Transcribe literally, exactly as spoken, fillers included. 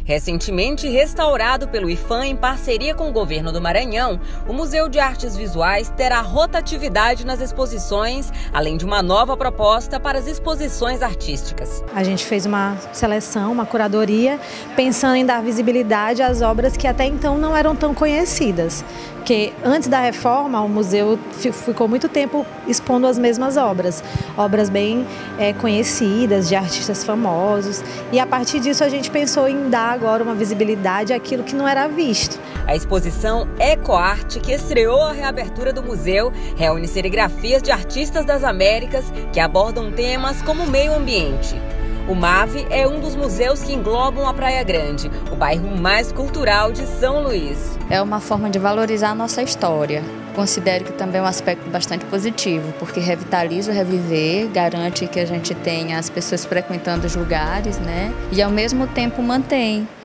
Recentemente restaurado pelo IPHAN em parceria com o governo do Maranhão, o Museu de Artes Visuais terá rotatividade nas exposições, além de uma nova proposta para as exposições artísticas. A gente fez uma seleção, uma curadoria, pensando em dar visibilidade às obras que até então não eram tão conhecidas. Porque antes da reforma, o museu ficou muito tempo expondo as mesmas obras, obras bem é, conhecidas, de artistas famosos, e a partir disso a gente pensou em dar agora uma visibilidade àquilo que não era visto. A exposição Ecoarte, que estreou a reabertura do museu, reúne serigrafias de artistas das Américas que abordam temas como meio ambiente. O MAVE é um dos museus que englobam a Praia Grande, o bairro mais cultural de São Luís. É uma forma de valorizar a nossa história. Considero que também é um aspecto bastante positivo, porque revitaliza o reviver, garante que a gente tenha as pessoas frequentando os lugares, né? E ao mesmo tempo mantém